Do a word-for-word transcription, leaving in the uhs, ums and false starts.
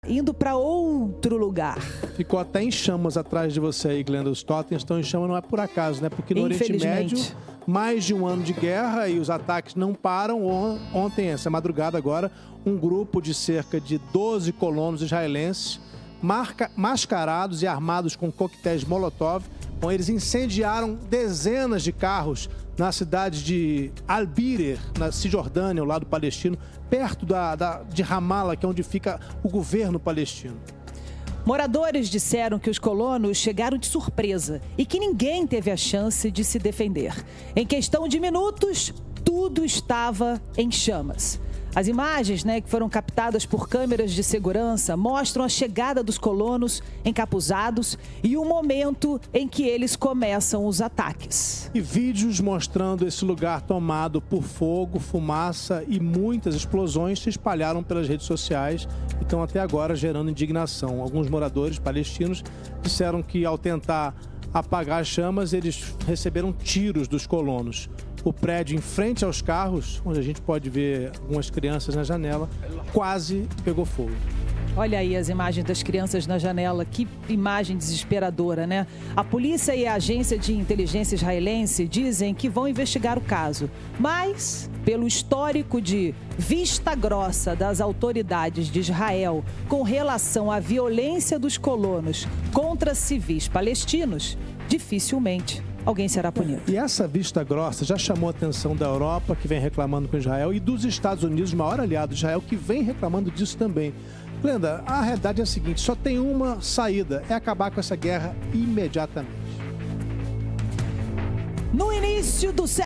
indo para outro lugar. Ficou até em chamas atrás de você aí, Glenda. Os totens estão em chamas, não é por acaso, né? Porque no Oriente Médio, mais de um ano de guerra e os ataques não param. Ontem, essa madrugada agora, um grupo de cerca de doze colonos israelenses, marca, mascarados e armados com coquetéis Molotov, bom, eles incendiaram dezenas de carros na cidade de Al-Birer, na Cisjordânia, ao lado palestino, perto da, da, de Ramallah, que é onde fica o governo palestino. Moradores disseram que os colonos chegaram de surpresa e que ninguém teve a chance de se defender. Em questão de minutos, tudo estava em chamas. As imagens, né, que foram captadas por câmeras de segurança mostram a chegada dos colonos encapuzados e o momento em que eles começam os ataques. E vídeos mostrando esse lugar tomado por fogo, fumaça e muitas explosões se espalharam pelas redes sociais e estão até agora gerando indignação. Alguns moradores palestinos disseram que ao tentar apagar as chamas, eles receberam tiros dos colonos. O prédio em frente aos carros, onde a gente pode ver algumas crianças na janela, quase pegou fogo. Olha aí as imagens das crianças na janela, que imagem desesperadora, né? A polícia e a agência de inteligência israelense dizem que vão investigar o caso, mas pelo histórico de vista grossa das autoridades de Israel com relação à violência dos colonos contra civis palestinos, dificilmente alguém será punido. E essa vista grossa já chamou a atenção da Europa, que vem reclamando com Israel, e dos Estados Unidos, o maior aliado de Israel, que vem reclamando disso também. Glenda, a realidade é a seguinte, só tem uma saída, é acabar com essa guerra imediatamente. No início do século